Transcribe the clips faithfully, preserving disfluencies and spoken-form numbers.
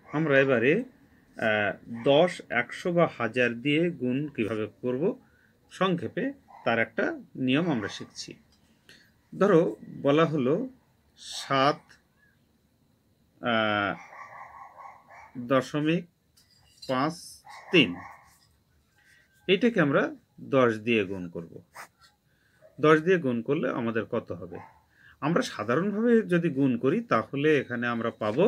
আমরা এবারে দশ একশো বা হাজার দিয়ে গুণ কিভাবে করব সংক্ষেপে তার একটা নিয়ম আমরা শিখছি। ধরো বলা হলো সাত দশমিক পাঁচ তিন, এইটাকে আমরা দশ দিয়ে গুণ করব। দশ দিয়ে গুণ করলে আমাদের কত হবে? আমরা সাধারণভাবে যদি গুণ করি তাহলে এখানে আমরা পাবো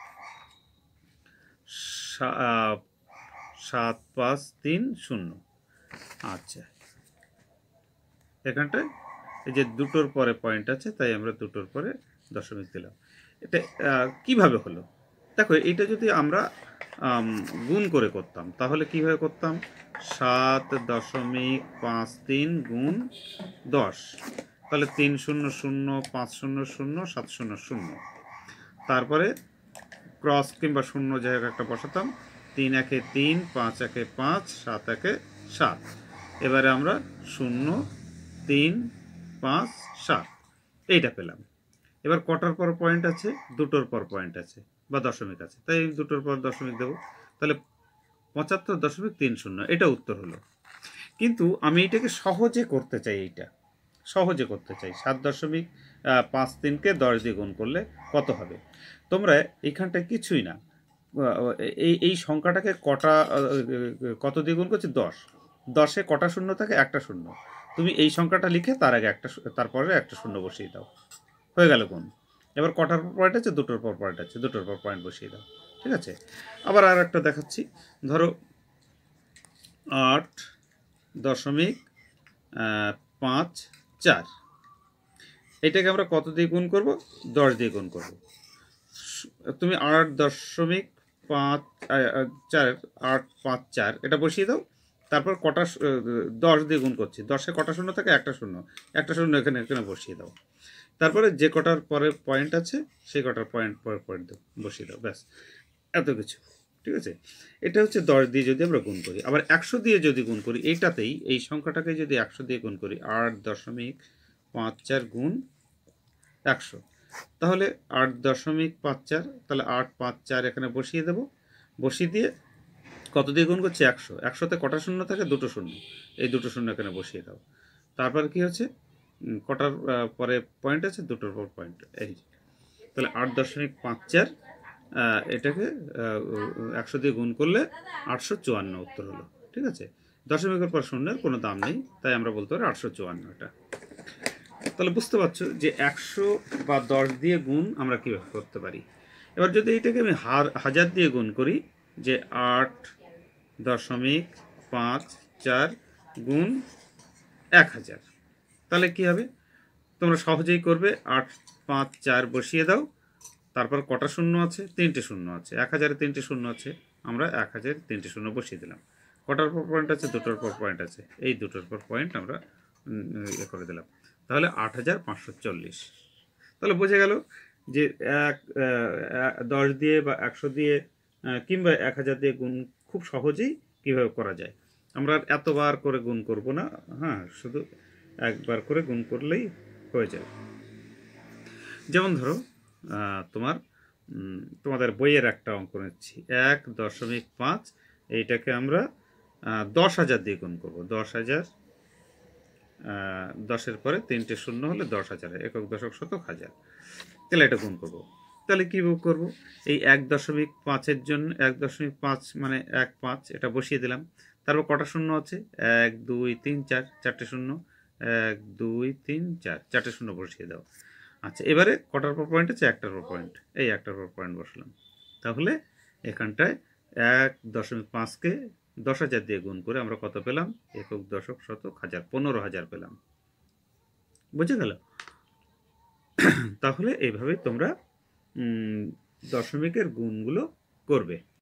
সাত পাঁচ তিন শূন্য। আচ্ছা, এখানটায় এই যে দুটোর পরে পয়েন্ট আছে তাই আমরা দুটোর পরে দশমিক দিলাম। এটা কিভাবে হলো দেখো, এটা যদি আমরা গুণ করে করতাম তাহলে কিভাবে করতাম? সাত দশমিক পাঁচ তিন গুণ দশ, তাহলে তিন শূন্য শূন্য পাঁচ শূন্য শূন্য সাত শূন্য শূন্য, তারপরে ক্রস কিংবা শূন্য জায়গায় একটা বসাতাম, তিন একে তিন, পাঁচ একে পাঁচ, সাত একে সাত। এবারে আমরা শূন্য তিন পাঁচ সাত এইটা পেলাম। এবার কটার পর পয়েন্ট আছে? দুটোর পর পয়েন্ট আছে বা দশমিক আছে, তাই দুটোর পর দশমিক দেবো। তাহলে পঁচাত্তর দশমিক তিন শূন্য, এটা উত্তর হলো। কিন্তু আমি এটাকে সহজে করতে চাই, এইটা সহজে করতে চাই। সাত দশমিক পাঁচ তিনকে দশ দিয়ে গুণ করলে কত হবে? তোমরা এইখানটায় কিছুই না, এই এই সংখ্যাটাকে কটা কত দিয়ে গুণ করছি? দশ। দশে কটা শূন্য থাকে? একটা শূন্য। তুমি এই সংখ্যাটা লিখে তার আগে একটা, তারপরে একটা শূন্য বসিয়ে দাও, হয়ে গেল গুণ। এবার কটার পর পয়েন্ট আছে? দুটোর পর পয়েন্ট আছে, দুটোর পর পয়েন্ট বসিয়ে দাও। ঠিক আছে, আবার আর একটা দেখাচ্ছি। ধরো আট দশমিক পাঁচ চার, এটাকে আমরা কত দিয়ে গুণ করব? দশ দিয়ে গুণ করব। তুমি আট দশমিক পাঁচ চার আট পাঁচ চার এটা বসিয়ে দাও, তারপর কটা দশ দিয়ে গুণ করছি, দশে কটা শূন্য থাকে? একটা শূন্য, একটা শূন্য এখানে এখানে বসিয়ে দাও। তারপরে যে কটার পরে পয়েন্ট আছে সেই কটার পয়েন্ট পরে পয়েন্ট বসিয়ে দাও, ব্যাস, এত কিছু। ঠিক আছে, এটা হচ্ছে দশ দিয়ে যদি আমরা গুণ করি। আবার একশো দিয়ে যদি গুণ করি, এইটাতেই এই সংখ্যাটাকে যদি একশো দিয়ে গুণ করি, আট দশমিক পাঁচ চার গুণ একশো, তাহলে আট দশমিক পাঁচ চার, তাহলে আট পাঁচ চার এখানে বসিয়ে দেব। বসিয়ে দিয়ে কত দিয়ে গুণ করছি? একশো। একশোতে কটা শূন্য থাকে? দুটো শূন্য, এই দুটো শূন্য এখানে বসিয়ে দাও। তারপর কি হচ্ছে? কটার পরে পয়েন্ট আছে? দুটোর পর পয়েন্ট, এই। তাহলে আট দশমিক পাঁচ চার এটাকে একশো দিয়ে গুণ করলে আটশো চুয়ান্ন উত্তর হলো। ঠিক আছে, দশমিকের পর শূন্যের কোনো দাম নেই, তাই আমরা বলতে পারি আটশো চুয়ান্ন। এটা তাহলে বুঝতে পারছো যে একশো বা দশ দিয়ে গুণ আমরা কীভাবে করতে পারি। এবার যদি এইটাকে আমি হাজার দিয়ে গুণ করি, যে আট দশমিক পাঁচ চার গুণ এক হাজার, তাহলে কী হবে? তোমরা সহজেই করবে। আট পাঁচ চার বসিয়ে দাও, তারপর কটা শূন্য আছে? তিনটে শূন্য আছে। এক হাজারে তিনটে শূন্য আছে, আমরা এক হাজার তিনটে শূন্য বসিয়ে দিলাম। কটার পর পয়েন্ট আছে? দুটোর পর পয়েন্ট আছে, এই দুটোর পর পয়েন্ট আমরা এ করে দিলাম। তাহলে আট হাজার পাঁচশো চল্লিশ। তাহলে বোঝা গেল যে এক দশ দিয়ে বা একশো দিয়ে কিংবা এক হাজার দিয়ে গুণ খুব সহজেই কীভাবে করা যায়। আমরা এতবার করে গুণ করব না, হ্যাঁ, শুধু একবার করে গুণ করলেই হয়ে যায়। যেমন ধরো তোমার তোমাদের বইয়ের একটা অঙ্ক নিচ্ছি, এক দশমিক পাঁচ, এইটাকে আমরা দশ হাজার দিয়ে গুণ করবো। দশ হাজার, দশের পরে তিনটে শূন্য হলে দশ হাজার, একক দশক শতক হাজার, তাহলে এটা গুণ করবো। তাহলে কী করবো? এই এক দশমিক পাঁচের জন্য এক দশমিক পাঁচ মানে এক পাঁচ, এটা বসিয়ে দিলাম। তারপর কটা শূন্য আছে? এক দুই তিন চার, চারটে শূন্য, এক দুই তিন চার, চারটে শূন্য বসিয়ে দাও। আচ্ছা, এবারে কটার পর পয়েন্ট আছে? একটার পর পয়েন্ট, এই একটার পর পয়েন্ট বসলাম। তাহলে এখানটায় এক দশমিক পাঁচকে দশ হাজার দিয়ে গুণ করে আমরা কত পেলাম? একক দশক শতক হাজার, পনেরো হাজার পেলাম। বুঝে গেল? তাহলে এইভাবে তোমরা দশমিকের গুণগুলো করবে।